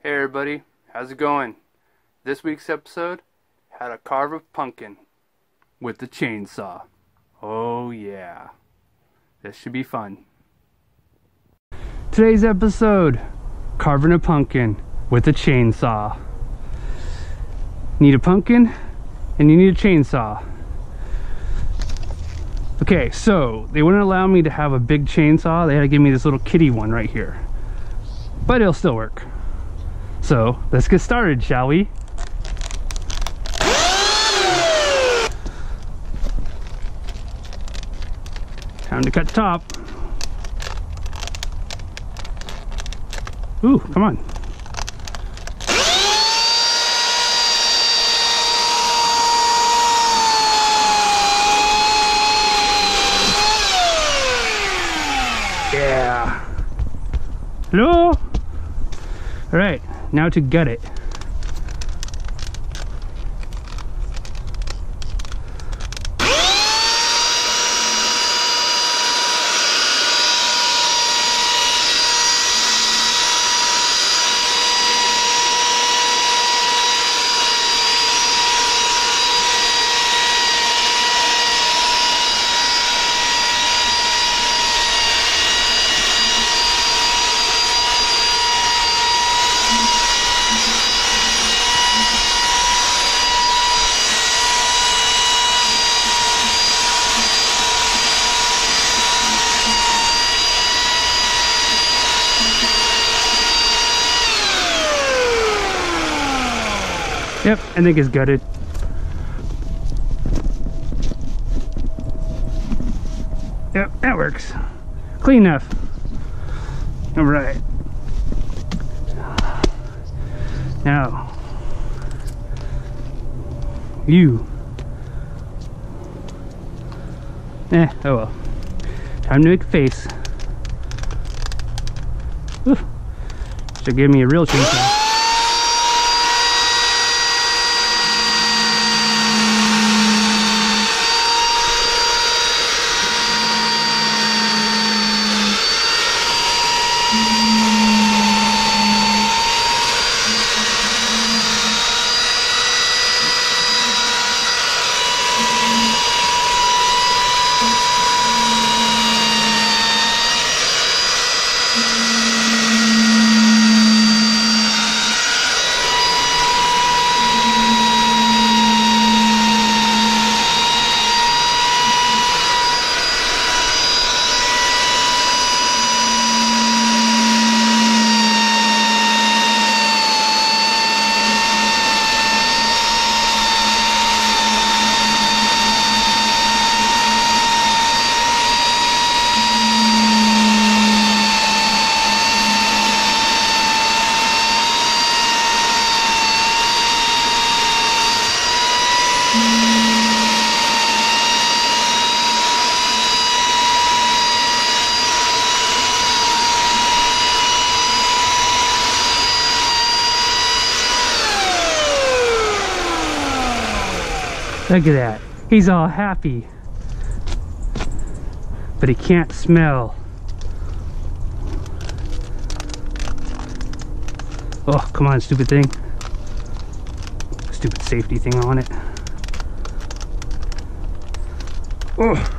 Hey everybody, how's it going? This week's episode had to carve a pumpkin with the chainsaw. Oh yeah, this should be fun. Today's episode, carving a pumpkin with a chainsaw. Need a pumpkin and you need a chainsaw. Okay, so they wouldn't allow me to have a big chainsaw. They had to give me this little kitty one right here, but it'll still work. So let's get started, shall we? Time to cut the top. Ooh, come on. Yeah. Hello? All right. Now to gut it. Yep, I think it's gutted. Yep, that works. Clean enough. All right. Now, you. Oh well. Time to make a face. Ooh. Should give me a real chainsaw. Look at that. He's all happy. But he can't smell. Oh, come on, stupid thing. Stupid safety thing on it. Oh.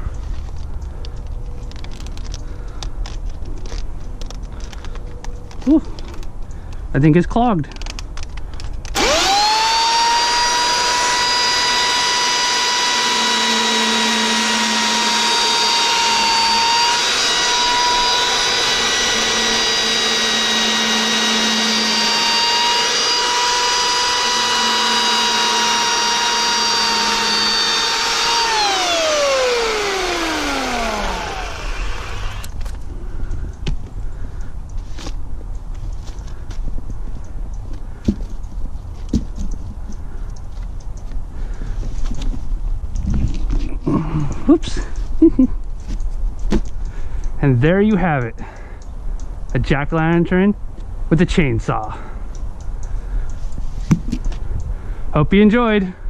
Ooh. I think it's clogged. Whoops. And there you have it. A jack-o'-lantern with a chainsaw. Hope you enjoyed.